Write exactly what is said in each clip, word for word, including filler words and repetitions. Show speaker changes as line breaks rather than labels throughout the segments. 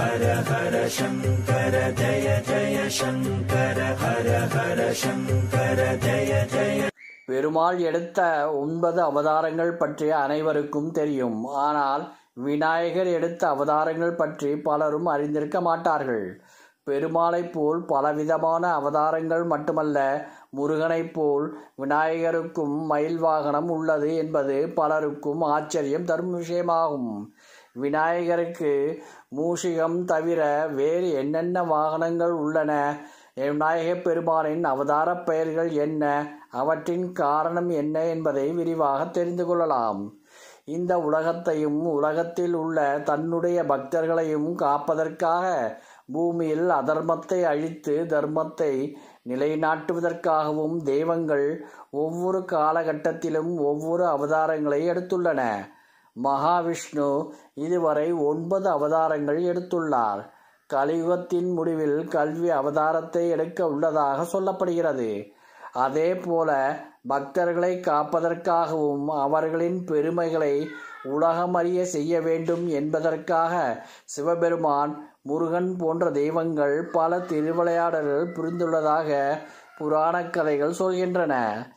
ஹர ஹர சங்கர ஜய ஜய சங்கர ஹர ஹர சங்கர ஜய ஜய. பெருமாள் எடுத்த ஒன்பது அவதாரங்கள் பற்றி அனைவருக்கும் தெரியும். ஆனால் விநாயகர் எடுத்த அவதாரங்கள் பற்றி பலரும் அறிந்திருக்க மாட்டார்கள். பெருமாளைப் போல் பலவிதமான அவதாரங்கள் மட்டுமல்ல, முருகனைப் போல் விநாயகருக்கும் மயில் வாகனம் உள்ளது என்பது பலருக்கும் ஆச்சரியம் தரும் விஷயமாகும். விநாயகருக்கு மூஷிகம் தவிர வேறு என்னென்ன வாகனங்கள் உள்ளன? விநாயகப் பெருமானின் அவதார பெயர்கள் என்ன? அவற்றின் காரணம் என்ன என்பதை விரிவாக தெரிந்து கொள்ளலாம். இந்த உலகத்தையும் உலகத்தில் உள்ள தன்னுடைய பக்தர்களையும் காப்பதற்காக பூமியில் அதர்மத்தை அழித்து தர்மத்தை நிலைநாட்டுவதற்காகவும் தெய்வங்கள் ஒவ்வொரு காலகட்டத்திலும் ஒவ்வொரு அவதாரங்களை எடுத்துள்ளன. மகாவிஷ்ணு இதுவரை ஒன்பது அவதாரங்கள் எடுத்துள்ளார். கலியுகத்தின் முடிவில் கல்வி அவதாரத்தை எடுக்க உள்ளதாக சொல்லப்படுகிறது. அதே போல பக்தர்களை காப்பதற்காகவும் அவர்களின் பெருமைகளை உலகமறிய செய்ய வேண்டும் என்பதற்காக சிவபெருமான், முருகன் போன்ற தெய்வங்கள் பல திருவிளையாடல்கள் புரிந்துள்ளதாக புராண கதைகள் சொல்கின்றன.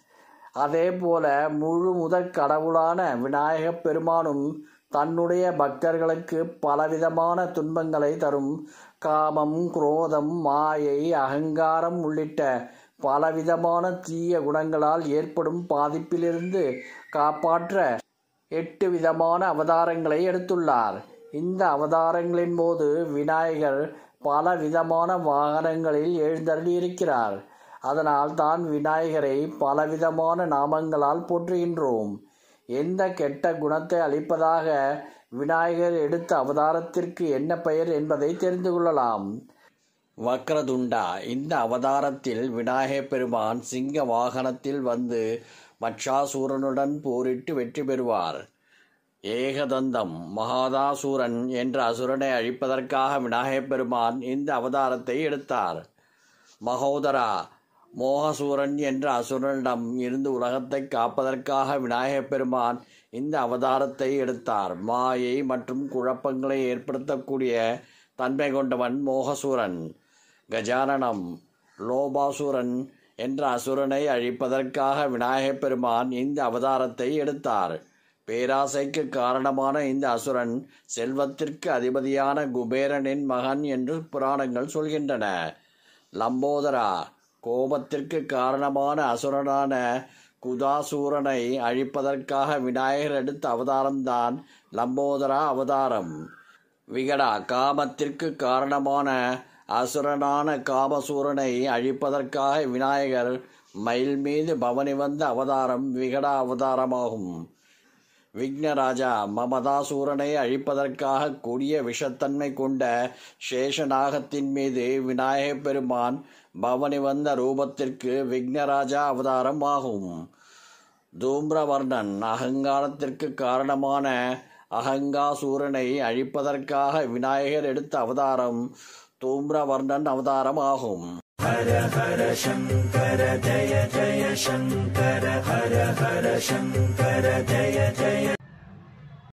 அதே போல முழு முதற் கடவுளான விநாயகப் பெருமானும் தன்னுடைய பக்தர்களுக்கு பலவிதமான துன்பங்களை தரும் காமம், குரோதம், மாயை, அகங்காரம் உள்ளிட்ட பலவிதமான தீய குணங்களால் ஏற்படும் பாதிப்பிலிருந்து காப்பாற்ற எட்டு விதமான அவதாரங்களை எடுத்துள்ளார். இந்த அவதாரங்களின் போது விநாயகர் பல விதமான வாகனங்களில் எழுந்தருளி இருக்கிறார். அதனால் தான் விநாயகரை பலவிதமான நாமங்களால் போற்றுகின்றோம். எந்த கெட்ட குணத்தை அளிப்பதாக விநாயகர் எடுத்த அவதாரத்திற்கு என்ன பெயர் என்பதை தெரிந்து கொள்ளலாம். வக்ரதுண்டா. இந்த அவதாரத்தில் விநாயகப் பெருமான் சிங்க வாகனத்தில் வந்து மச்சாசூரனுடன் போரிட்டு வெற்றி பெறுவார். ஏகதந்தம். மகாதாசூரன் என்ற அசுரனை அழிப்பதற்காக விநாயகப் பெருமான் இந்த அவதாரத்தை எடுத்தார். மகோதரா. மோகசூரன் என்ற அசுரனிடம் இருந்து உலகத்தை காப்பதற்காக விநாயகப் பெருமான் இந்த அவதாரத்தை எடுத்தார். மாயை மற்றும் குழப்பங்களை ஏற்படுத்தக்கூடிய தன்மை கொண்டவன் மோகசூரன். கஜானனம். லோபாசூரன் என்ற அசுரனை அழிப்பதற்காக விநாயகப் பெருமான் இந்த அவதாரத்தை எடுத்தார். பேராசைக்கு காரணமான இந்த அசுரன் செல்வத்திற்கு அதிபதியான குபேரனின் மகன் என்று புராணங்கள் சொல்கின்றன. லம்போதரா. கோபத்திற்கு காரணமான அசுரனான குதாசூரனை அழிப்பதற்காக விநாயகர் எடுத்த அவதாரம்தான் லம்போதரா அவதாரம். விகடா. காமத்திற்கு காரணமான அசுரனான காமசூரனை அழிப்பதற்காக விநாயகர் மயில் மீது பவனி வந்த அவதாரம் விகடா அவதாரமாகும். விக்னராஜா. மமதாசூரனை அழிப்பதற்காக கொடிய விஷத்தன்மை கொண்ட சேஷநாகத்தின் மீது விநாயகப் பெருமான் பவனி வந்த ரூபத்திற்கு விக்னராஜா அவதாரம் ஆகும். தூம்ரவர்ணன். அகங்காரத்திற்கு காரணமான அகங்காசூரனை அழிப்பதற்காக விநாயகர் எடுத்த அவதாரம் தூம்ரவர்ணன் அவதாரம் ஆகும். ஹர ஹர சங்கர ஜய ஜய சங்கர ஹர ஹர சங்கர ஜய ஜய.